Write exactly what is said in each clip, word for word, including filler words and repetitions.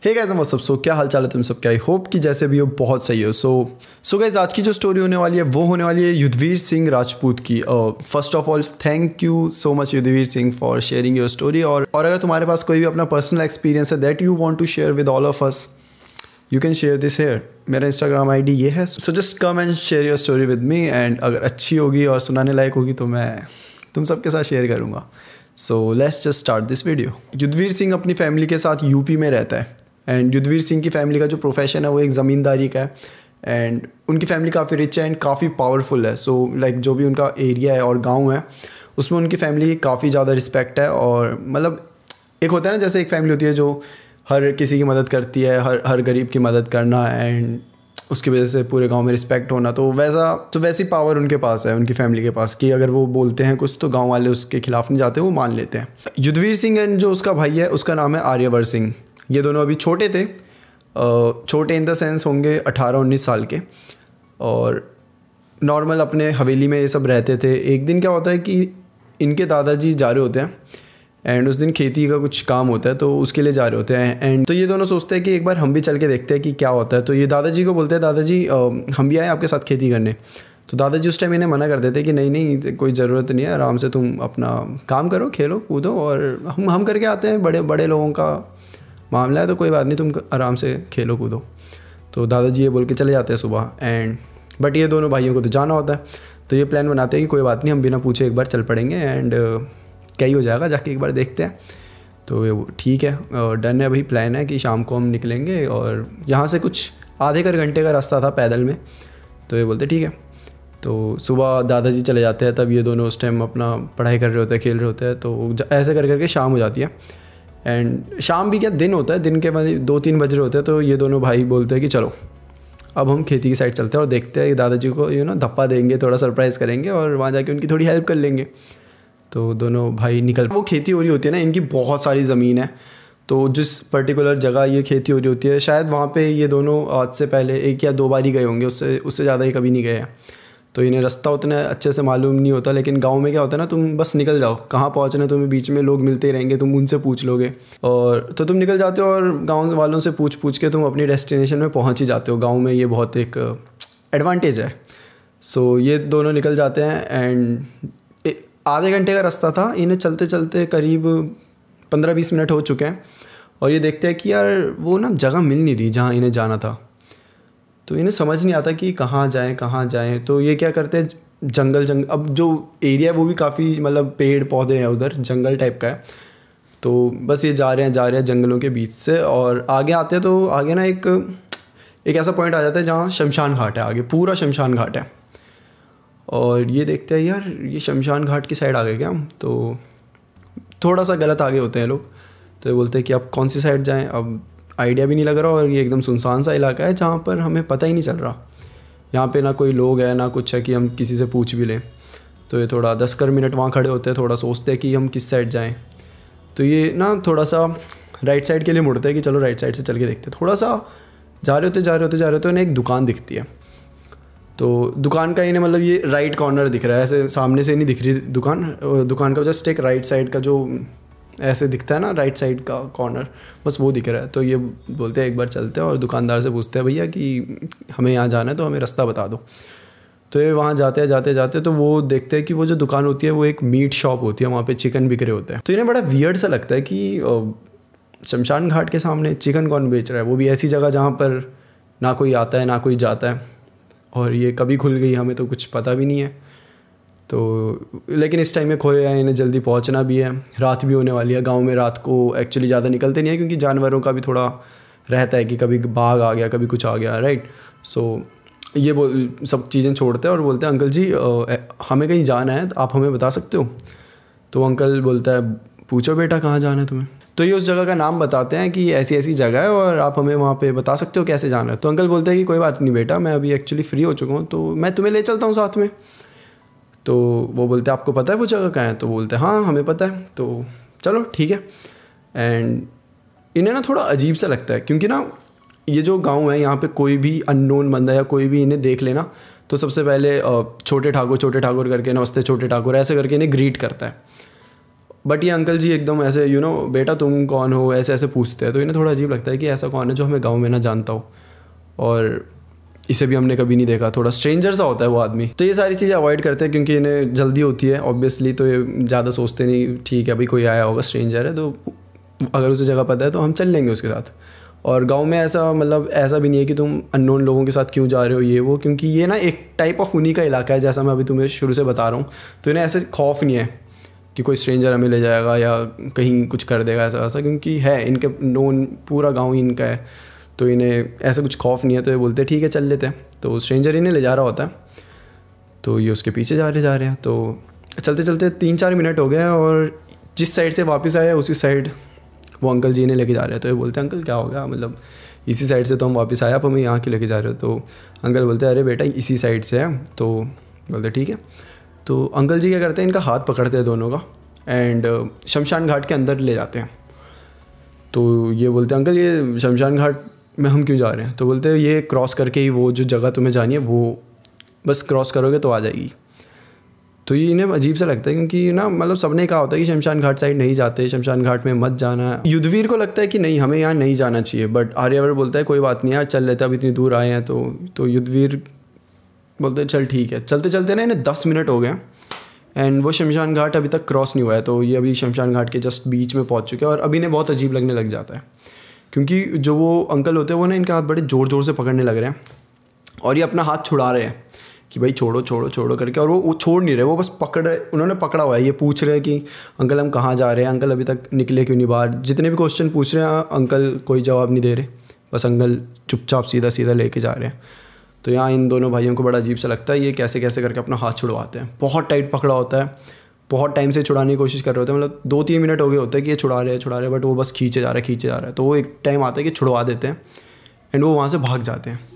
हे guys what's up, so क्या हाल चाल है तुम सबके। आई होप कि जैसे भी हो बहुत सही हो। सो सो गाइस आज की जो स्टोरी होने वाली है वो होने वाली है युद्धवीर सिंह राजपूत की। First of all thank you so much Yudhveer Singh for sharing your story. और और अगर तुम्हारे पास कोई भी अपना पर्सनल एक्सपीरियंस है that you want to share with all of us, you can share this here. मेरा इंस्टाग्राम आई डी ये है, so just come and share your story with me. And अगर अच्छी होगी और सुनाने लायक होगी तो मैं तुम सबके साथ शेयर करूँगा। So let's just start this video. Yudhveer Singh अपनी फैमिली के साथ यूपी में रहता है। एंड युद्धवीर सिंह की फैमिली का जो प्रोफेशन है वो एक ज़मींदारी का है। एंड उनकी फैमिली काफ़ी रिच है एंड काफ़ी पावरफुल है। सो so, लाइक like, जो भी उनका एरिया है और गांव है उसमें उनकी फैमिली की काफ़ी ज़्यादा रिस्पेक्ट है। और मतलब एक होता है ना, जैसे एक फैमिली होती है जो हर किसी की मदद करती है, हर हर गरीब की मदद करना एंड उसकी वजह से पूरे गांव में रिस्पेक्ट होना। तो वैसा तो वैसी पावर उनके पास है, उनकी फैमिली के पास, कि अगर वो बोलते हैं कुछ तो गांव वाले उसके खिलाफ नहीं जाते, वो मान लेते हैं। युद्धवीर सिंह एंड जो उसका भाई है उसका नाम है आर्यवर सिंह। ये दोनों अभी छोटे थे, छोटे इन द सेंस होंगे अठारह उन्नीस साल के, और नॉर्मल अपने हवेली में ये सब रहते थे। एक दिन क्या होता है कि इनके दादाजी जा रहे होते हैं एंड उस दिन खेती का कुछ काम होता है तो उसके लिए जा रहे होते हैं। एंड तो ये दोनों सोचते हैं कि एक बार हम भी चल के देखते हैं कि क्या होता है। तो ये दादाजी को बोलते हैं, दादाजी हम भी आए आपके साथ खेती करने। तो दादाजी उस टाइम इन्हें मना कर देते कि नहीं नहीं कोई ज़रूरत नहीं है, आराम से तुम अपना काम करो, खेलो कूदो, और हम हम करके आते हैं, बड़े बड़े लोगों का मामला है तो कोई बात नहीं, तुम आराम से खेलो कूदो। तो दादाजी ये बोल के चले जाते हैं सुबह। एंड बट ये दोनों भाइयों को तो जाना होता है, तो ये प्लान बनाते हैं कि कोई बात नहीं, हम बिना पूछे एक बार चल पड़ेंगे एंड क्या ही हो जाएगा, जाके एक बार देखते हैं। तो ये ठीक है, डन है। अभी प्लान है कि शाम को हम निकलेंगे और यहाँ से कुछ आधे कर घंटे का रास्ता था पैदल में। तो ये बोलते ठीक है। तो सुबह दादाजी चले जाते हैं, तब ये दोनों उस टाइम अपना पढ़ाई कर रहे होते हैं, खेल रहे होते हैं। तो ऐसे कर करके शाम हो जाती है। एंड शाम भी क्या दिन होता है, दिन के मतलब दो तीन बज रहे होते हैं। तो ये दोनों भाई बोलते हैं कि चलो अब हम खेती की साइड चलते हैं और देखते हैं, दादाजी को यू नो धप्पा देंगे, थोड़ा सरप्राइज़ करेंगे और वहाँ जाके उनकी थोड़ी हेल्प कर लेंगे। तो दोनों भाई निकल, वो खेती हो रही होती है ना, इनकी बहुत सारी ज़मीन है। तो जिस पर्टिकुलर जगह ये खेती हो रही होती है शायद वहाँ पे ये दोनों आज से पहले एक या दो बार ही गए होंगे, उससे उससे ज़्यादा ही कभी नहीं गए हैं। तो इन्हें रास्ता उतना अच्छे से मालूम नहीं होता। लेकिन गांव में क्या होता है ना, तुम बस निकल जाओ, कहाँ पहुँचना है तुम्हें, बीच में लोग मिलते ही रहेंगे, तुम उनसे पूछ लोगे और तो तुम निकल जाते हो और गांव वालों से पूछ पूछ के तुम अपनी डेस्टिनेशन में पहुँच ही जाते हो। गांव में ये बहुत एक एडवांटेज है। सो ये दोनों निकल जाते हैं एंड आधे घंटे का रास्ता था, इन्हें चलते चलते करीब पंद्रह बीस मिनट हो चुके हैं। और ये देखते हैं कि यार वो ना जगह मिल नहीं रही जहाँ इन्हें जाना था। तो इन्हें समझ नहीं आता कि कहाँ जाएं कहाँ जाएं। तो ये क्या करते हैं, जंगल जंगल अब जो एरिया है वो भी काफ़ी मतलब पेड़ पौधे हैं, उधर जंगल टाइप का है। तो बस ये जा रहे हैं जा रहे हैं जंगलों के बीच से, और आगे आते हैं तो आगे ना एक एक ऐसा पॉइंट आ जाता है जहाँ शमशान घाट है, आगे पूरा शमशान घाट है। और ये देखते हैं यार ये शमशान घाट की साइड आ गए क्या हम, तो थोड़ा सा गलत आगे होते हैं लोग। तो ये बोलते हैं कि अब कौन सी साइड जाएँ, अब आइडिया भी नहीं लग रहा और ये एकदम सुनसान सा इलाका है जहाँ पर हमें पता ही नहीं चल रहा। यहाँ पे ना कोई लोग है ना कुछ है कि हम किसी से पूछ भी लें। तो ये थोड़ा दस कर मिनट वहाँ खड़े होते हैं, थोड़ा सोचते हैं कि हम किस साइड जाएं। तो ये ना थोड़ा सा राइट साइड के लिए मुड़ते हैं कि चलो राइट साइड से चल के देखते हैं। थोड़ा सा जा रहे होते जा रहे होते जा रहे होते उन्हें एक दुकान दिखती है। तो दुकान का इन्हें मतलब ये राइट कॉर्नर दिख रहा है, ऐसे सामने से नहीं दिख रही दुकान। दुकान का जस्ट एक राइट साइड का जो ऐसे दिखता है ना, राइट साइड का कॉर्नर, बस वो दिख रहा है। तो ये बोलते हैं एक बार चलते हैं और दुकानदार से पूछते हैं भैया कि हमें यहाँ जाना है तो हमें रास्ता बता दो। तो ये वहाँ जाते हैं जाते जाते तो वो देखते हैं कि वो जो दुकान होती है वो एक मीट शॉप होती है, वहाँ पे चिकन बिक रहे होते हैं। तो इन्हें बड़ा वियर्ड सा लगता है कि शमशान घाट के सामने चिकन कौन बेच रहा है, वो भी ऐसी जगह जहाँ पर ना कोई आता है ना कोई जाता है, और ये कभी खुल गई हमें तो कुछ पता भी नहीं है। तो लेकिन इस टाइम में खोए हैं, इन्हें जल्दी पहुंचना भी है, रात भी होने वाली है। गांव में रात को एक्चुअली ज़्यादा निकलते नहीं है क्योंकि जानवरों का भी थोड़ा रहता है कि कभी बाघ आ गया कभी कुछ आ गया, राइट। सो ये बोल सब चीज़ें छोड़ते हैं और बोलते हैं अंकल जी हमें कहीं जाना है, आप हमें बता सकते हो। तो अंकल बोलता है पूछो बेटा कहाँ जाना है तुम्हें। तो ये उस जगह का नाम बताते हैं कि ऐसी ऐसी जगह है और आप हमें वहाँ पे बता सकते हो कैसे जाना है। तो अंकल बोलते हैं कि कोई बात नहीं बेटा, मैं अभी एक्चुअली फ्री हो चुका हूँ तो मैं तुम्हें ले चलता हूँ साथ में। तो वो बोलते हैं आपको पता है वो जगह कहाँ है, तो बोलते हैं हाँ हमें पता है। तो चलो ठीक है। एंड इन्हें ना थोड़ा अजीब सा लगता है क्योंकि ना ये जो गांव है यहाँ पे कोई भी अननोन बंदा या कोई भी इन्हें देख लेना तो सबसे पहले छोटे ठाकुर छोटे ठाकुर करके नमस्ते छोटे ठाकुर ऐसे करके इन्हें ग्रीट करता है। बट ये अंकल जी एकदम ऐसे यू नो बेटा तुम कौन हो ऐसे ऐसे पूछते हैं, तो इन्हें थोड़ा अजीब लगता है कि ऐसा कौन है जो हमें गाँव में ना जानता हो और इसे भी हमने कभी नहीं देखा, थोड़ा स्ट्रेंजर सा होता है वो आदमी। तो ये सारी चीज़ें अवॉइड करते हैं क्योंकि इन्हें जल्दी होती है ऑब्वियसली, तो ये ज़्यादा सोचते नहीं ठीक है भाई कोई आया होगा स्ट्रेंजर है तो अगर उसे जगह पता है तो हम चल लेंगे उसके साथ। और गांव में ऐसा मतलब ऐसा भी नहीं है कि तुम अननोन लोगों के साथ क्यों जा रहे हो ये वो, क्योंकि ये ना एक टाइप ऑफ उन्हीं का इलाका है जैसा मैं अभी तुम्हें शुरू से बता रहा हूँ। तो इन्हें ऐसे खौफ नहीं है कि कोई स्ट्रेंजर हमें ले जाएगा या कहीं कुछ कर देगा ऐसा ऐसा, क्योंकि है इनके नोन पूरा गाँव ही इनका है, तो इन्हें ऐसा कुछ खौफ नहीं है। तो ये बोलते हैं ठीक है चल लेते हैं। तो स्ट्रेंजर इन्हें ले जा रहा होता है तो ये उसके पीछे जा रहे जा रहे हैं। तो चलते चलते तीन चार मिनट हो गए और जिस साइड से वापस आए उसी साइड वो अंकल जी इन्हें लेके जा रहे हैं। तो ये बोलते हैं अंकल क्या हो गया, मतलब इसी साइड से तो हम वापस आए, आप हमें यहाँ क्यों लेके जा रहे हो। तो अंकल बोलते हैं अरे बेटा इसी साइड से है। तो बोलते ठीक है। तो अंकल जी क्या करते हैं इनका हाथ पकड़ते हैं दोनों का एंड शमशान घाट के अंदर ले जाते हैं। तो ये बोलते हैं अंकल ये शमशान घाट में हम क्यों जा रहे हैं। तो बोलते हैं ये क्रॉस करके ही वो जो जगह तुम्हें जानी है वो बस क्रॉस करोगे तो आ जाएगी। तो ये इन्हें अजीब सा लगता है क्योंकि ना मतलब सबने कहा होता है कि शमशान घाट साइड नहीं जाते, शमशान घाट में मत जाना। युद्धवीर को लगता है कि नहीं हमें यहाँ नहीं जाना चाहिए, बट आर्यवर बोलता है कोई बात नहीं यार चल लेते, अब इतनी दूर आए हैं। तो तो युद्धवीर बोलते हैं चल ठीक है। चलते चलते ना इन्हें दस मिनट हो गए एंड वो शमशान घाट अभी तक क्रॉस नहीं हुआ है। तो ये अभी शमशान घाट के जस्ट बीच में पहुँच चुके हैं और अभी इन्हें बहुत अजीब लगने लग जाता है क्योंकि जो वो अंकल होते हैं वो ना इनका हाथ बड़े ज़ोर ज़ोर से पकड़ने लग रहे हैं और ये अपना हाथ छुड़ा रहे हैं कि भाई छोड़ो छोड़ो छोड़ो करके, और वो वो छोड़ नहीं रहे, वो बस पकड़ उन्होंने पकड़ा हुआ है। ये पूछ रहे हैं कि अंकल हम कहाँ जा रहे हैं, अंकल अभी तक निकले क्यों नहीं बाहर। जितने भी क्वेश्चन पूछ रहे हैं अंकल कोई जवाब नहीं दे रहे, बस अंकल चुपचाप सीधा सीधा लेके जा रहे हैं। तो यहाँ इन दोनों भाइयों को बड़ा अजीब सा लगता है, ये कैसे कैसे करके अपना हाथ छुड़वाते हैं। बहुत टाइट पकड़ा होता है, बहुत टाइम से छुड़ाने की कोशिश कर रहे होते हैं, मतलब दो तीन मिनट हो गए होते हैं कि ये छुड़ा रहे हैं छुड़ा रहे हैं बट वो बस खींचे जा रहा है खींचे जा रहा है। तो वो एक टाइम आता है कि छुड़वा देते हैं एंड वो वहाँ से भाग जाते हैं।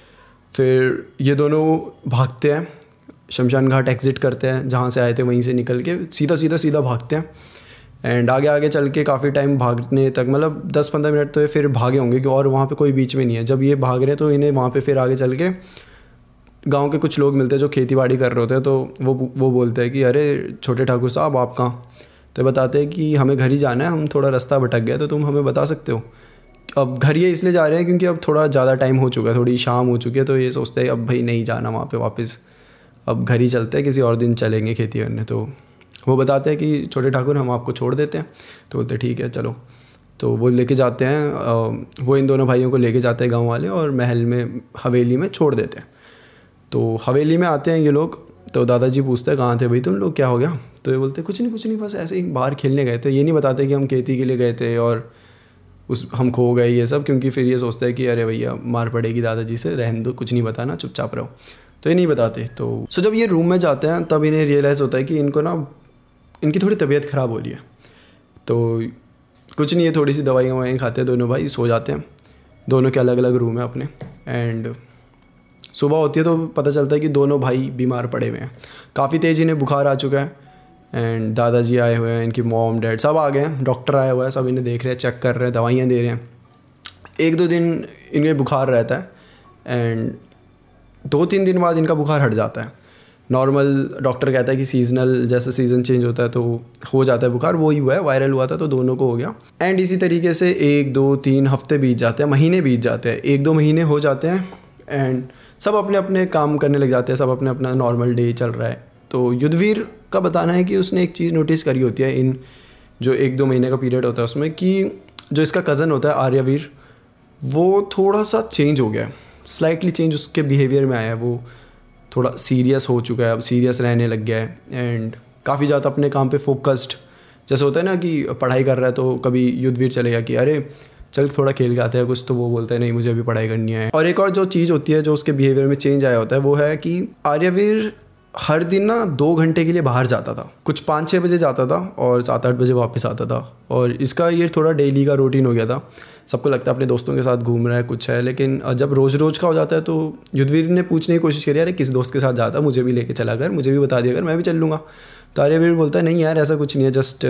फिर ये दोनों भागते हैं, शमशान घाट एग्ज़िट करते हैं, जहाँ से आए थे वहीं से निकल के सीधा सीधा सीधा भागते हैं एंड आगे आगे चल के काफ़ी टाइम भागने तक मतलब दस पंद्रह मिनट तो ये फिर भागे होंगे कि और वहाँ पे कोई बीच में नहीं है। जब ये भाग रहे हैं तो इन्हें वहाँ पे फिर आगे चल के गांव के कुछ लोग मिलते हैं जो खेती बाड़ी कर रहे होते हैं। तो वो वो बोलते हैं कि अरे छोटे ठाकुर साहब आप कहाँ। तो बताते हैं कि हमें घर ही जाना है, हम थोड़ा रास्ता भटक गए तो तुम हमें बता सकते हो। अब घर ये इसलिए जा रहे हैं क्योंकि अब थोड़ा ज़्यादा टाइम हो चुका है, थोड़ी शाम हो चुकी है, तो ये सोचते हैं अब भाई नहीं जाना वहाँ पे वापस, अब घर ही चलते हैं, किसी और दिन चलेंगे खेती करने। तो वो बताते हैं कि छोटे ठाकुर हम आपको छोड़ देते हैं। तो बोलते ठीक है चलो। तो वो लेके जाते हैं, वो इन दोनों भाइयों को लेके जाते हैं गाँव वाले और महल में हवेली में छोड़ देते हैं। तो हवेली में आते हैं ये लोग, तो दादाजी पूछते हैं कहाँ थे भाई तुम लोग, क्या हो गया। तो ये बोलते कुछ नहीं कुछ नहीं बस ऐसे ही बाहर खेलने गए थे। ये नहीं बताते कि हम खेती के लिए गए थे और उस हम खो गए ये सब, क्योंकि फिर ये सोचता है कि अरे भैया मार पड़ेगी दादाजी से, रहने दो कुछ नहीं बताना चुपचाप रहो। तो ये नहीं बताते। तो सो जब ये रूम में जाते हैं तब इन्हें रियलाइज़ होता है कि इनको ना इनकी थोड़ी तबीयत ख़राब हो रही है। तो कुछ नहीं है, थोड़ी सी दवाइयाँ ववाइयाँ खाते हैं दोनों भाई, सो जाते हैं। दोनों के अलग अलग रूम है अपने एंड सुबह होती है तो पता चलता है कि दोनों भाई बीमार पड़े हुए हैं, काफ़ी तेज़ इन्हें बुखार आ चुका है एंड दादाजी आए हुए हैं, इनकी मॉम डैड सब आ गए हैं, डॉक्टर आया हुआ है, सब इन्हें देख रहे हैं, चेक कर रहे हैं, दवाइयाँ दे रहे हैं। एक दो दिन इनके बुखार रहता है एंड दो तीन दिन बाद इनका बुखार हट जाता है। नॉर्मल डॉक्टर कहता है कि सीजनल जैसे सीज़न चेंज होता है तो हो जाता है बुखार, वो ही हुआ है, वायरल हुआ था तो दोनों को हो गया। एंड इसी तरीके से एक दो तीन हफ्ते बीत जाते हैं, महीने बीत जाते हैं, एक दो महीने हो जाते हैं एंड सब अपने अपने काम करने लग जाते हैं, सब अपने अपना नॉर्मल डे चल रहा है। तो युद्धवीर का बताना है कि उसने एक चीज़ नोटिस करी होती है इन जो एक दो महीने का पीरियड होता है उसमें, कि जो इसका कज़न होता है आर्यवीर वो थोड़ा सा चेंज हो गया है, स्लाइटली चेंज उसके बिहेवियर में आया है, वो थोड़ा सीरियस हो चुका है, अब सीरियस रहने लग गया है एंड काफ़ी ज़्यादा अपने काम पे फोकस्ड। जैसे होता है ना कि पढ़ाई कर रहा है तो कभी युद्धवीर चलेगा कि अरे चल थोड़ा खेल के आते हैं कुछ, तो वो बोलता है नहीं मुझे अभी पढ़ाई करनी है। और एक और जो चीज़ होती है जो उसके बिहेवियर में चेंज आया होता है वो है कि आर्यवीर हर दिन ना दो घंटे के लिए बाहर जाता था, कुछ पाँच छः बजे जाता था और सात आठ बजे वापस आता था। और इसका ये थोड़ा डेली का रूटीन हो गया था। सबको लगता है अपने दोस्तों के साथ घूम रहा है कुछ है, लेकिन जब रोज़ रोज़ का हो जाता है तो युद्धवीर ने पूछने की कोशिश करी अरे किस दोस्त के साथ जाता, मुझे भी लेके चला कर, मुझे भी बता दिया कर, मैं भी चल लूँगा। तो आर्यवीर बोलता है नहीं यार ऐसा कुछ नहीं है, जस्ट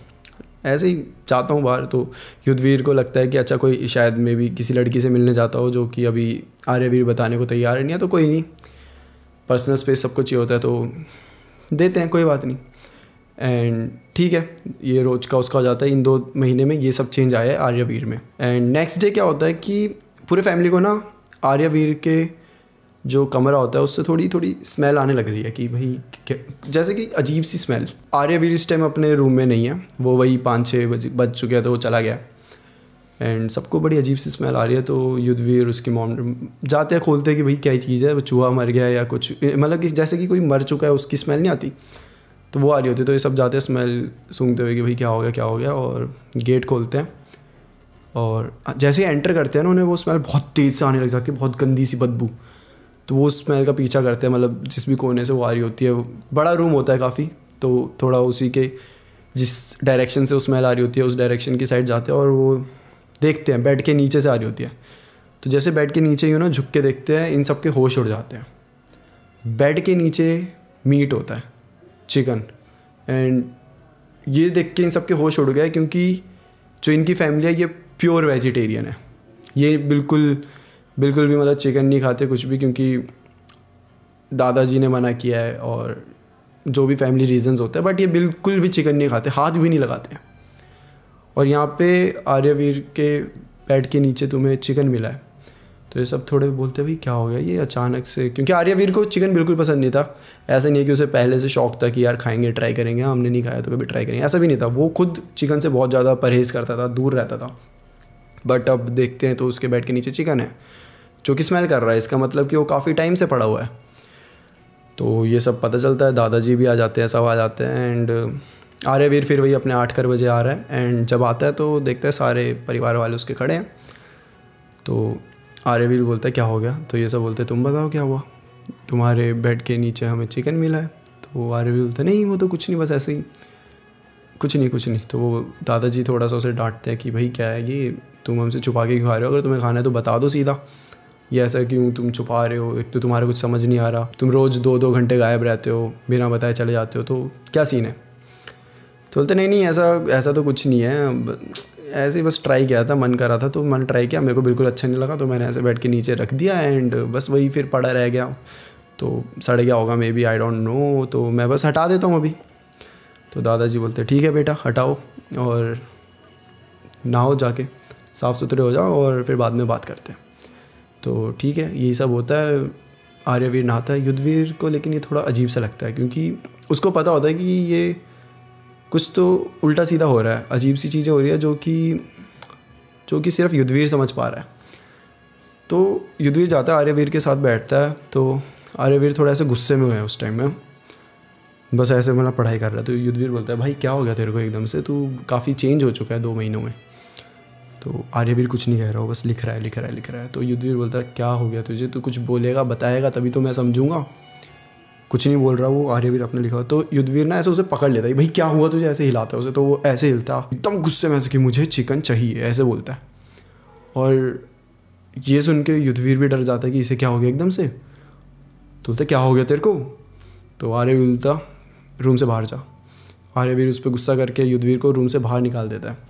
ऐसे ही जाता हूँ बाहर। तो युद्धवीर को लगता है कि अच्छा कोई शायद में भी किसी लड़की से मिलने जाता हो जो कि अभी आर्यवीर बताने को तैयार नहीं है, तो कोई नहीं, पर्सनल स्पेस सबको चाहिए होता है तो देते हैं, कोई बात नहीं। एंड ठीक है, ये रोज का उसका हो जाता है। इन दो महीने में ये सब चेंज आया है आर्यवीर में। एंड नेक्स्ट डे क्या होता है कि पूरे फैमिली को ना आर्यवीर के जो कमरा होता है उससे थोड़ी थोड़ी स्मेल आने लग रही है कि भाई जैसे कि अजीब सी स्मेल। आर्यवीर इस टाइम अपने रूम में नहीं है, वो वही पाँच छः बज बज चुके हैं तो वो चला गया। एंड सबको बड़ी अजीब सी स्मेल आ रही है। तो युद्धवीर उसकी मॉम जाते हैं, खोलते हैं कि भाई क्या चीज़ है, वो चूहा मर गया या कुछ, मतलब कि जैसे कि कोई मर चुका है उसकी स्मेल नहीं आती, तो वो आ रही होती। तो ये सब जाते हैं स्मेल सूंघते हुए कि भाई क्या हो गया क्या हो गया, और गेट खोलते हैं। और जैसे ही एंटर करते हैं ना उन्हें वो स्मेल बहुत तेज़ से आने लग जाती है, बहुत गंदी सी बदबू। तो वो स्मेल का पीछा करते हैं, मतलब जिस भी कोने से वो आ रही होती है। वो बड़ा रूम होता है काफ़ी, तो थोड़ा उसी के जिस डायरेक्शन से वो स्मेल आ रही होती है उस डायरेक्शन की साइड जाते हैं और वो देखते हैं बेड के नीचे से आ रही होती है। तो जैसे बेड के नीचे ही ना झुक के देखते हैं, इन सब के होश उड़ जाते हैं। बेड के नीचे मीट होता है, चिकन। एंड ये देख के इन सब के होश उड़ गए, क्योंकि जो इनकी फैमिली है ये प्योर वेजिटेरियन है। ये बिल्कुल बिल्कुल भी मतलब चिकन नहीं खाते कुछ भी, क्योंकि दादाजी ने मना किया है और जो भी फैमिली रीजंस होते हैं, बट ये बिल्कुल भी चिकन नहीं खाते, हाथ भी नहीं लगाते। और यहाँ पे आर्यवीर के बेड के नीचे तुम्हें चिकन मिला है। तो ये सब थोड़े बोलते हैं भाई क्या हो गया ये अचानक से, क्योंकि आर्यवीर को चिकन बिल्कुल पसंद नहीं था। ऐसा नहीं है कि उसे पहले से शौक था कि यार खाएंगे, ट्राई करेंगे, हमने नहीं खाया तो कभी ट्राई करेंगे, ऐसा भी नहीं था। वो खुद चिकन से बहुत ज़्यादा परहेज़ करता था, दूर रहता था। बट अब देखते हैं तो उसके बेड के नीचे चिकन है जो कि स्मेल कर रहा है, इसका मतलब कि वो काफ़ी टाइम से पड़ा हुआ है। तो ये सब पता चलता है, दादाजी भी आ जाते हैं, सब आ जाते हैं। एंड आर्यवीर फिर वही अपने आठ कर बजे आ रहा है। एंड जब आता है तो देखता है सारे परिवार वाले उसके खड़े हैं। तो आर्यवीर बोलता है क्या हो गया, तो ये सब बोलते हैं तुम बताओ क्या हुआ, तुम्हारे बेड के नीचे हमें चिकन मिला है। तो आर्यवीर बोलता है नहीं वो तो कुछ नहीं, बस ऐसे ही, कुछ नहीं कुछ नहीं। तो वो दादाजी थोड़ा सा उसे डांटते हैं कि भाई क्या है ये, तुम हमसे छुपा के क्यों खा रहे हो, अगर तुम्हें खाना है तो बता दो सीधा, ये ऐसा क्यों तुम छुपा रहे हो, एक तो तुम्हारा कुछ समझ नहीं आ रहा, तुम रोज़ दो दो घंटे गायब रहते हो, बिना बताए चले जाते हो, तो क्या सीन है। तो बोलते नहीं नहीं ऐसा ऐसा तो कुछ नहीं है, ऐसे ही बस ट्राई किया था, मन कर रहा था तो मैंने ट्राई किया, मेरे को बिल्कुल अच्छा नहीं लगा तो मैंने ऐसे बेड के नीचे रख दिया एंड बस वही फिर पड़ा रह गया, तो सड़ गया होगा maybe, I don't know, तो मैं बस हटा देता हूँ अभी। तो दादाजी बोलते ठीक है बेटा हटाओ और नहाओ, जाके साफ़ सुथरे हो जाओ और फिर बाद में बात करते हैं। तो ठीक है यही सब होता है। आर्यवीर नहाता है, युद्धवीर को लेकिन ये थोड़ा अजीब सा लगता है, क्योंकि उसको पता होता है कि ये कुछ तो उल्टा सीधा हो रहा है, अजीब सी चीज़ें हो रही है जो कि जो कि सिर्फ युद्धवीर समझ पा रहा है। तो युद्धवीर जाता है आर्यवीर के साथ बैठता है। तो आर्यवीर थोड़ा ऐसे गुस्से में हुआ है उस टाइम में, बस ऐसे मतलब पढ़ाई कर रहा है। तो युद्धवीर बोलता है भाई क्या हो गया तेरे को एकदम से, तू काफ़ी चेंज हो चुका है दो महीनों में। तो आर्यवीर कुछ नहीं कह रहा हो, बस लिख रहा है लिख रहा है लिख रहा है। तो युद्धवीर बोलता है क्या हो गया तुझे, तू कुछ बोलेगा बताएगा तभी तो मैं समझूंगा, कुछ नहीं बोल रहा वो आर्यवीर अपने लिखा। तो युद्धवीर ना ऐसे उसे पकड़ लेता है, भाई क्या हुआ तुझे, ऐसे हिलाता है उसे। तो वो ऐसे हिलता एकदम गुस्से में ऐसे कि मुझे चिकन चाहिए, ऐसे बोलता है। और ये सुन के युद्धवीर भी डर जाता है कि इसे क्या हो गया एकदम से। तो बोलते क्या हो गया तेरे को। तो आर्यवीर बोलता रूम से बाहर जा। आर्यवीर उस पर गुस्सा करके युद्धवीर को रूम से बाहर निकाल देता है।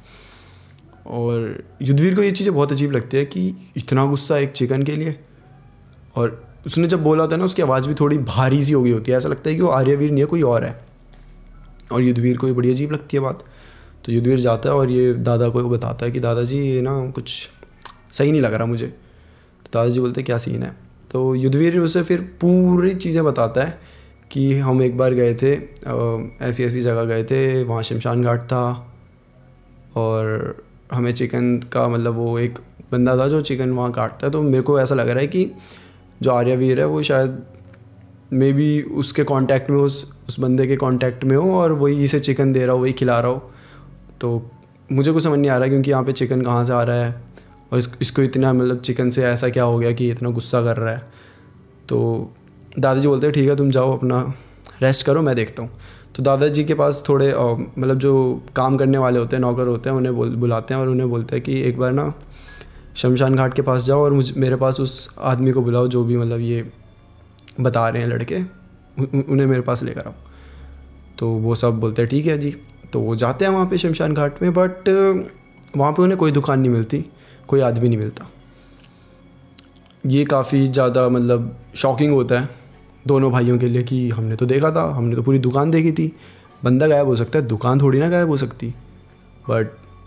और युद्धवीर को ये चीज़ें बहुत अजीब लगती है कि इतना गुस्सा एक चिकन के लिए। और उसने जब बोला था ना उसकी आवाज़ भी थोड़ी भारी सी हो गई होती है, ऐसा लगता है कि वो आर्यवीर नहीं है कोई और है। और युद्धवीर को ये बड़ी अजीब लगती है बात। तो युद्धवीर जाता है और ये दादा को बताता है कि दादाजी ये ना कुछ सही नहीं लग रहा मुझे। तो दादाजी बोलते क्या सीन है। तो युद्धवीर उसे फिर पूरी चीज़ें बताता है कि हम एक बार गए थे, ऐसी ऐसी जगह गए थे, वहाँ शमशान घाट था और हमें चिकन का मतलब वो एक बंदा था जो चिकन वहाँ काटता है। तो मेरे को ऐसा लग रहा है कि जो आर्यवीर है वो शायद मे बी उसके कांटेक्ट में उस उस बंदे के कांटेक्ट में हो और वही इसे चिकन दे रहा हो, वही खिला रहा हो। तो मुझे कुछ समझ नहीं आ रहा क्योंकि यहाँ पे चिकन कहाँ से आ रहा है और इस, इसको इतना मतलब चिकन से ऐसा क्या हो गया कि इतना गुस्सा कर रहा है। तो दादाजी बोलते हैं ठीक है तुम जाओ अपना रेस्ट करो, मैं देखता हूँ। तो दादाजी के पास थोड़े मतलब जो काम करने वाले होते हैं, नौकर होते हैं, उन्हें बुलाते हैं और उन्हें बोलते हैं कि एक बार ना शमशान घाट के पास जाओ और मुझे मेरे पास उस आदमी को बुलाओ जो भी मतलब ये बता रहे हैं लड़के, उन्हें मेरे पास लेकर आओ। तो वो सब बोलते हैं ठीक है जी। तो वो जाते हैं वहाँ पे शमशान घाट में, बट वहाँ पे उन्हें कोई दुकान नहीं मिलती, कोई आदमी नहीं मिलता। ये काफ़ी ज़्यादा मतलब शॉकिंग होता है दोनों भाइयों के लिए कि हमने तो देखा था, हमने तो पूरी दुकान देखी थी बंदा गायब हो सकता है, दुकान थोड़ी ना गायब हो सकती। बट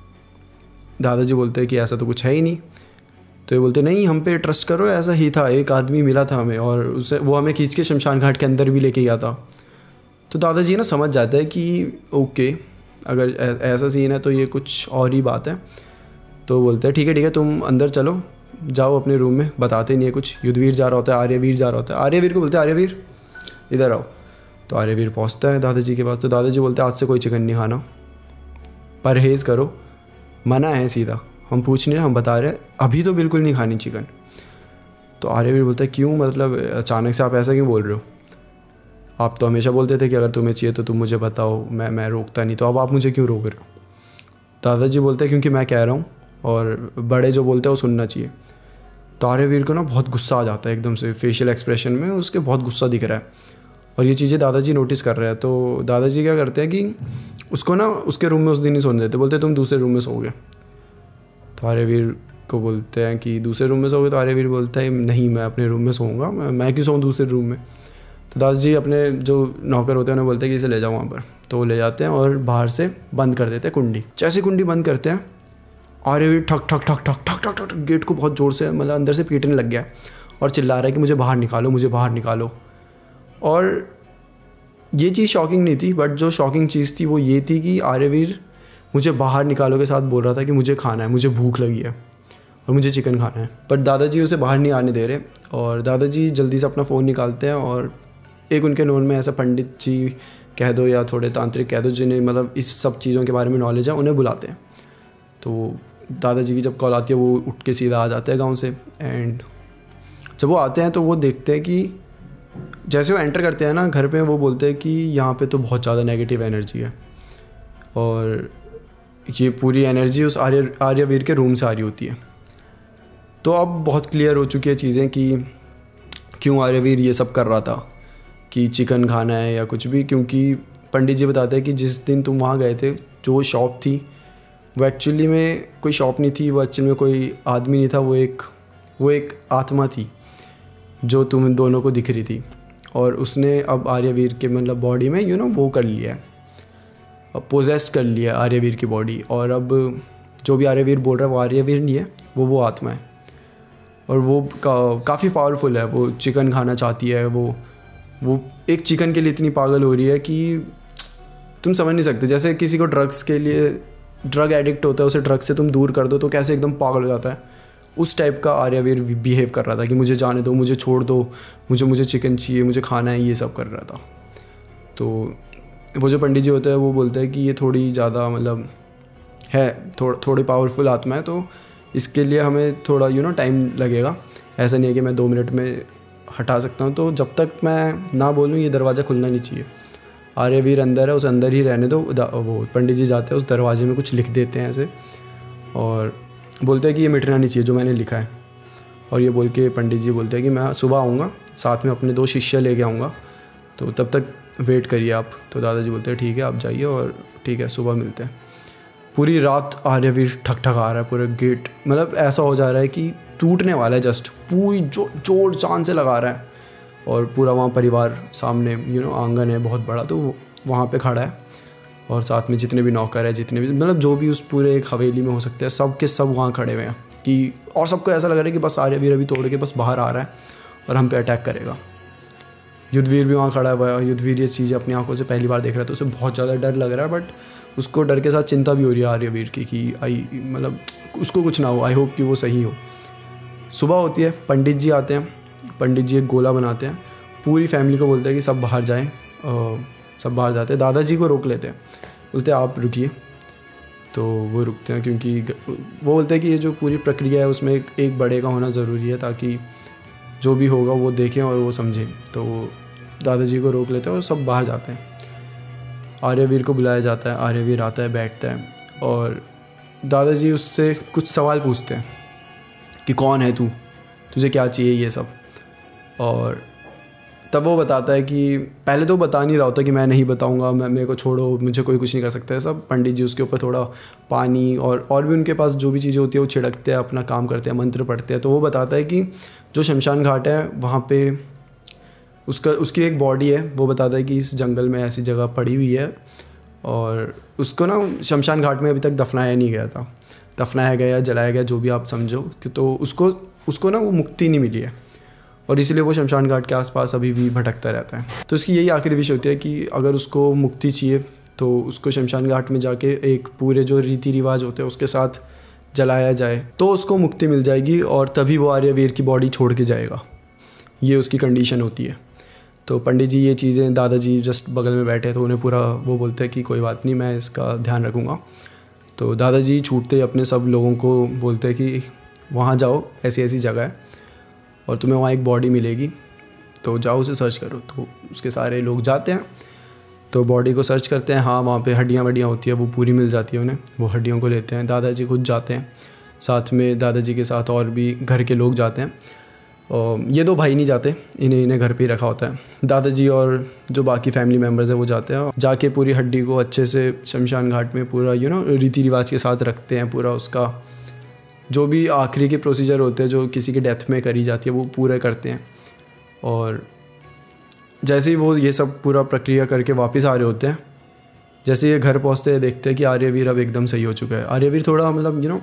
दादाजी बोलते हैं कि ऐसा तो कुछ है ही नहीं। तो ये बोलते नहीं, हम पे ट्रस्ट करो, ऐसा ही था, एक आदमी मिला था हमें और उसे वो हमें खींच के शमशान घाट के अंदर भी लेके गया था। तो दादाजी ना समझ जाता है कि ओके, अगर ऐसा सीन है तो ये कुछ और ही बात है। तो बोलते हैं ठीक है ठीक है, तुम अंदर चलो, जाओ अपने रूम में। बताते नहीं है कुछ। युद्धवीर जा रहा होता है, आर्यवीर जा रहा होता है। आर्यवीर को बोलते हैं आर्यवीर इधर आओ। तो आर्यवीर पहुँचता है दादाजी के पास। तो दादाजी बोलते हैं आज से कोई चिकन नहीं खाना, परहेज़ करो, मना है सीधा, हम पूछ नहीं रहे, हम बता रहे हैं, अभी तो बिल्कुल नहीं खानी चिकन। तो आर्यवीर बोलता है क्यों, मतलब अचानक से आप ऐसा क्यों बोल रहे हो? आप तो हमेशा बोलते थे कि अगर तुम्हें चाहिए तो तुम मुझे बताओ, मैं मैं रोकता नहीं, तो अब आप मुझे क्यों रोक रहे हो? दादाजी बोलते हैं क्योंकि मैं कह रहा हूँ और बड़े जो बोलते हैं वो सुनना चाहिए। तो आर्यवीर को ना बहुत गुस्सा आ जाता है एकदम से, फेशियल एक्सप्रेशन में उसके बहुत गुस्सा दिख रहा है और ये चीज़ें दादाजी नोटिस कर रहे हैं। तो दादाजी क्या करते हैं कि उसको ना उसके रूम में उस दिन ही सोने देते, बोलते तुम दूसरे रूम में सोओगे। तो आर्यवीर को बोलते हैं कि दूसरे रूम में सोओगे? तो आर्यवीर बोलता है नहीं, मैं अपने रूम में सोऊंगा, मैं मैं क्यों सोऊं दूसरे रूम में। तो दादाजी अपने जो नौकर होते हैं उन्हें बोलते हैं कि इसे ले जाओ वहाँ पर। तो वो ले जाते हैं और बाहर से बंद कर देते हैं कुंडी। जैसे कुंडी बंद करते हैं, आर्यवीर ठक ठक ठक ठक ठक ठक ठक गेट को बहुत ज़ोर से मतलब अंदर से पीटने लग गया और चिल्ला रहा है कि मुझे बाहर निकालो, मुझे बाहर निकालो। और ये चीज़ शॉकिंग नहीं थी, बट जो शॉकिंग चीज़ थी वो ये थी कि आर्यवीर मुझे बाहर निकालो के साथ बोल रहा था कि मुझे खाना है, मुझे भूख लगी है और मुझे चिकन खाना है। बट दादाजी उसे बाहर नहीं आने दे रहे और दादाजी जल्दी से अपना फ़ोन निकालते हैं और एक उनके नोन में ऐसा पंडित जी कह दो या थोड़े तांत्रिक कह दो जिन्हें मतलब इस सब चीज़ों के बारे में नॉलेज है, उन्हें बुलाते हैं। तो दादाजी की जब कॉल आती है वो उठ के सीधा आ जाते हैं गाँव से। एंड जब वो आते हैं तो वो देखते हैं कि जैसे वो एंटर करते हैं ना घर पे, वो बोलते हैं कि यहाँ पे तो बहुत ज़्यादा नेगेटिव एनर्जी है और ये पूरी एनर्जी उस आर्य आर्यवीर के रूम से आ रही होती है। तो अब बहुत क्लियर हो चुकी है चीज़ें कि क्यों आर्यवीर ये सब कर रहा था कि चिकन खाना है या कुछ भी। क्योंकि पंडित जी बताते हैं कि जिस दिन तुम वहाँ गए थे, जो शॉप थी वो एक्चुअली में कोई शॉप नहीं थी, वो एक्चुअली में कोई आदमी नहीं था, वो एक वो एक आत्मा थी जो तुम दोनों को दिख रही थी। और उसने अब आर्यवीर के मतलब बॉडी में यू नो वो कर लिया है, अब पोजेस्ट कर लिया है आर्यवीर की बॉडी। और अब जो भी आर्यवीर बोल रहा है वो आर्यवीर नहीं है, वो वो आत्मा है और वो का, काफ़ी पावरफुल है। वो चिकन खाना चाहती है, वो वो एक चिकन के लिए इतनी पागल हो रही है कि तुम समझ नहीं सकते। जैसे किसी को ड्रग्स के लिए ड्रग एडिक्ट होता है, उसे ड्रग से तुम दूर कर दो तो कैसे एकदम पागल हो जाता है, उस टाइप का आर्यवीर बिहेव कर रहा था कि मुझे जाने दो, मुझे छोड़ दो, मुझे मुझे चिकन चाहिए, मुझे खाना है, ये सब कर रहा था। तो वो जो पंडित जी होते हैं वो बोलते हैं कि ये थोड़ी ज़्यादा मतलब है, थोड़ा थोड़ी पावरफुल आत्मा है, तो इसके लिए हमें थोड़ा यू नो टाइम लगेगा। ऐसा नहीं है कि मैं दो मिनट में हटा सकता हूँ। तो जब तक मैं ना बोलूँ ये दरवाज़ा खुलना नहीं चाहिए। आर्यवीर अंदर है, उस अंदर ही रहने दो। वो पंडित जी जाते हैं उस दरवाजे में कुछ लिख देते हैं ऐसे और बोलते हैं कि ये मिटना नहीं चाहिए जो मैंने लिखा है। और ये बोल के पंडित जी बोलते हैं कि मैं सुबह आऊँगा, साथ में अपने दो शिष्य लेके आऊँगा, तो तब तक वेट करिए आप। तो दादाजी बोलते हैं ठीक है आप जाइए और ठीक है सुबह मिलते हैं। पूरी रात आर्यवीर ठक ठक आ रहा है, पूरा गेट मतलब ऐसा हो जा रहा है कि टूटने वाला है, जस्ट पूरी जो जोर जान से लगा रहा है। और पूरा वहाँ परिवार सामने यू नो आंगन है बहुत बड़ा, तो वहाँ पे खड़ा है और साथ में जितने भी नौकर है, जितने भी मतलब जो भी उस पूरे एक हवेली में हो सकते हैं, सब के सब वहाँ खड़े हुए हैं कि और सबको ऐसा लग रहा है कि बस आर्यवीर अभी तोड़ के बस बाहर आ रहा है और हम पे अटैक करेगा। युद्धवीर भी वहाँ खड़ा हुआ है। युद्धवीर ये चीज़ अपनी आंखों से पहली बार देख रहा है तो उसे बहुत ज़्यादा डर लग रहा है, बट उसको डर के साथ चिंता भी हो रही है आर्यवीर की कि आई मतलब उसको कुछ ना हो, आई होप कि वो सही हो। सुबह होती है, पंडित जी आते हैं, पंडित जी एक गोला बनाते हैं, पूरी फैमिली को बोलते हैं कि सब बाहर जाएं, सब बाहर जाते हैं। दादाजी को रोक लेते हैं, बोलते हैं आप रुकिए। तो वो रुकते हैं क्योंकि वो बोलते हैं कि ये जो पूरी प्रक्रिया है उसमें एक, एक बड़े का होना ज़रूरी है ताकि जो भी होगा वो देखें और वो समझें। तो दादाजी को रोक लेते हैं और सब बाहर जाते हैं। आर्यवीर को बुलाया जाता है, आर्यवीर आता है, बैठता है और दादाजी उससे कुछ सवाल पूछते हैं कि कौन है तू, तुझे क्या चाहिए, ये सब। और तब वो बताता है कि पहले तो बता नहीं रहा होता कि मैं नहीं बताऊंगा, मैं मेरे को छोड़ो, मुझे कोई कुछ नहीं कर सकता है सब। पंडित जी उसके ऊपर थोड़ा पानी और और भी उनके पास जो भी चीज़ें होती है वो छिड़कते हैं, अपना काम करते हैं, मंत्र पढ़ते हैं। तो वो बताता है कि जो शमशान घाट है वहाँ पे उसका उसकी एक बॉडी है। वो बताता है कि इस जंगल में ऐसी जगह पड़ी हुई है और उसको ना शमशान घाट में अभी तक दफनाया नहीं गया था, दफनाया गया, जलाया गया, जो भी आप समझो कि तो उसको उसको ना वो मुक्ति नहीं मिली है और इसलिए वो शमशान घाट के आसपास अभी भी भटकता रहता है। तो उसकी यही आखिरी विश होती है कि अगर उसको मुक्ति चाहिए तो उसको शमशान घाट में जाके एक पूरे जो रीति रिवाज होते हैं उसके साथ जलाया जाए तो उसको मुक्ति मिल जाएगी और तभी वो आर्यवीर की बॉडी छोड़ के जाएगा। ये उसकी कंडीशन होती है। तो पंडित जी ये चीज़ें, दादाजी जस्ट बगल में बैठे तो उन्हें पूरा वो बोलते हैं कि कोई बात नहीं, मैं इसका ध्यान रखूँगा। तो दादाजी छूटते अपने सब लोगों को बोलते हैं कि वहाँ जाओ, ऐसी ऐसी जगह है और तुम्हें वहाँ एक बॉडी मिलेगी, तो जाओ उसे सर्च करो। तो उसके सारे लोग जाते हैं, तो बॉडी को सर्च करते हैं। हाँ, वहाँ पे हड्डियाँ वड्डियाँ होती है, वो पूरी मिल जाती है उन्हें, वो हड्डियों को लेते हैं। दादाजी खुद जाते हैं, साथ में दादाजी के साथ और भी घर के लोग जाते हैं। और ये दो भाई नहीं जाते, इन्हें इन्हें घर पे ही रखा होता है। दादाजी और जो बाकी फैमिली मेम्बर्स हैं वो जाते हैं, जाके पूरी हड्डी को अच्छे से शमशान घाट में पूरा यू नो रीति रिवाज के साथ रखते हैं। पूरा उसका जो भी आखिरी के प्रोसीजर होते हैं जो किसी की डेथ में करी जाती है वो पूरे करते हैं। और जैसे ही वो ये सब पूरा प्रक्रिया करके वापस आ रहे होते हैं, जैसे ये घर पहुंचते हैं देखते हैं कि आर्यवीर अब एकदम सही हो चुका है। आर्यवीर थोड़ा मतलब यू नो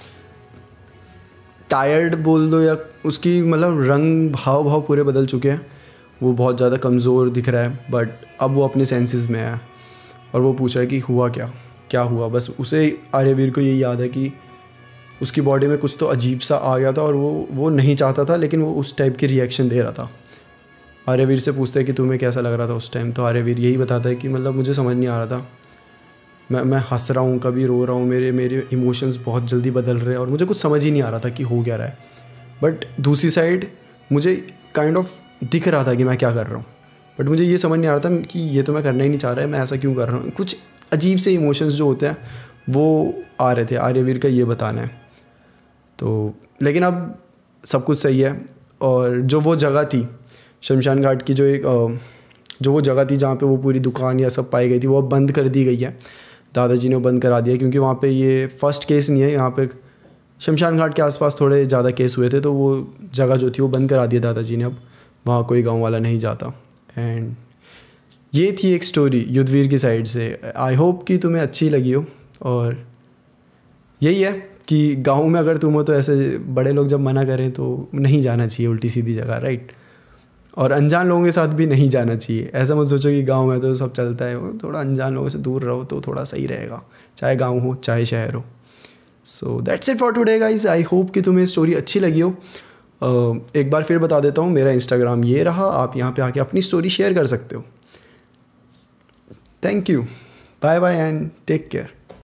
टायर्ड बोल दो या उसकी मतलब रंग भाव भाव पूरे बदल चुके हैं। वो बहुत ज़्यादा कमज़ोर दिख रहा है, बट अब वो अपने सेंसेस में है और वो पूछा है कि हुआ क्या क्या हुआ। बस उसे आर्यवीर को यही याद है कि उसकी बॉडी में कुछ तो अजीब सा आ गया था और वो वो नहीं चाहता था, लेकिन वो उस टाइप की रिएक्शन दे रहा था। आर्यवीर से पूछते हैं कि तुम्हें कैसा लग रहा था उस टाइम, तो आर्यवीर यही बताता है कि मतलब मुझे समझ नहीं आ रहा था, मैं मैं हंस रहा हूँ, कभी रो रहा हूँ, मेरे मेरे इमोशंस बहुत जल्दी बदल रहे हैं और मुझे कुछ समझ ही नहीं आ रहा था कि हो क्या रहा है। बट दूसरी साइड मुझे काइंड ऑफ दिख रहा था कि मैं क्या कर रहा हूँ, बट मुझे ये समझ नहीं आ रहा था कि ये तो मैं करना ही नहीं चाह रहा है, मैं ऐसा क्यों कर रहा हूँ। कुछ अजीब से इमोशंस जो होते हैं वो आ रहे थे, आर्यवीर का ये बताना है। तो लेकिन अब सब कुछ सही है। और जो वो जगह थी शमशान घाट की, जो एक जो वो जगह थी जहाँ पे वो पूरी दुकान या सब पाई गई थी, वो अब बंद कर दी गई है। दादाजी ने बंद करा दिया क्योंकि वहाँ पे ये फर्स्ट केस नहीं है, यहाँ पे शमशान घाट के आसपास थोड़े ज़्यादा केस हुए थे, तो वो जगह जो थी वो बंद करा दिया दादाजी ने। अब वहाँ कोई गांव वाला नहीं जाता। एंड ये थी एक स्टोरी युद्धवीर की साइड से। आई होप कि तुम्हें अच्छी लगी हो। और यही है कि गाँव में अगर तुम हो तो ऐसे बड़े लोग जब मना करें तो नहीं जाना चाहिए उल्टी सीधी जगह, राइट। और अनजान लोगों के साथ भी नहीं जाना चाहिए। ऐसा मत सोचो कि गांव में तो सब चलता है, थोड़ा अनजान लोगों से दूर रहो तो थोड़ा सही रहेगा, चाहे गांव हो चाहे शहर हो। So that's it for today guys. I hope कि तुम्हें स्टोरी अच्छी लगी हो। uh, एक बार फिर बता देता हूँ, मेरा इंस्टाग्राम ये रहा, आप यहाँ पे आके अपनी स्टोरी शेयर कर सकते हो। Thank you, bye bye and take care.